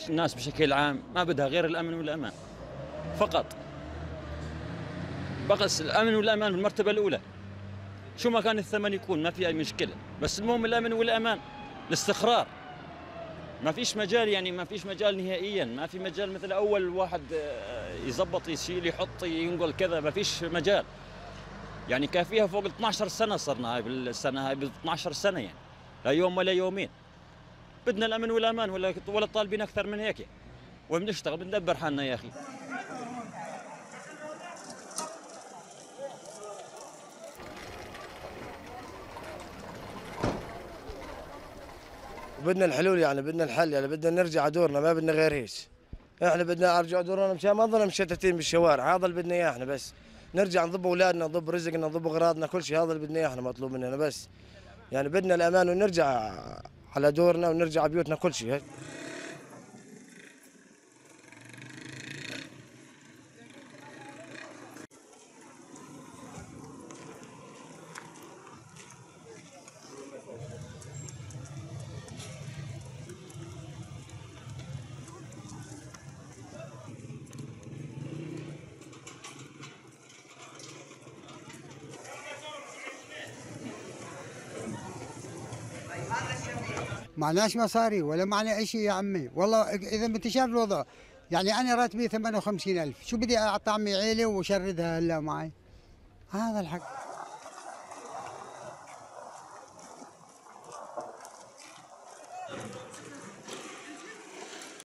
الناس بشكل عام ما بدها غير الأمن والأمان فقط. بقص الأمن والأمان بالمرتبة الأولى، شو ما كان الثمن يكون ما في أي مشكلة، بس المهم الأمن والأمان، الاستقرار. ما فيش مجال، يعني ما فيش مجال نهائيا، ما في مجال مثل أول واحد يزبط يشيل يحط ينقل كذا، ما فيش مجال. يعني كافيها فوق ال 12 سنة صرنا هاي بالسنة هاي ب 12 سنة، يعني لا يوم ولا يومين. بدنا الأمن والأمان ولا طالبين أكثر من هيك، وبنشتغل بندبر حالنا يا أخي. بدنا الحلول، يعني بدنا الحل، يعني بدنا نرجع دورنا، ما بدنا غير هيك. احنا بدنا نرجع دورنا مشان ما نضلنا مشتتين بالشوارع، هذا اللي بدنا اياه احنا بس. نرجع نضب اولادنا، نضب رزقنا، نضب اغراضنا، كل شيء هذا اللي بدنا اياه احنا مطلوب مننا بس. يعني بدنا الامان ونرجع على دورنا ونرجع بيوتنا كل شيء. معناش مصاري ولا معنا أي شيء يا عمي، والله إذا بتشاف الوضع. يعني أنا راتبي 58,000، شو بدي أعطي عمي عيلة وشردها هلا معي؟ هذا الحق.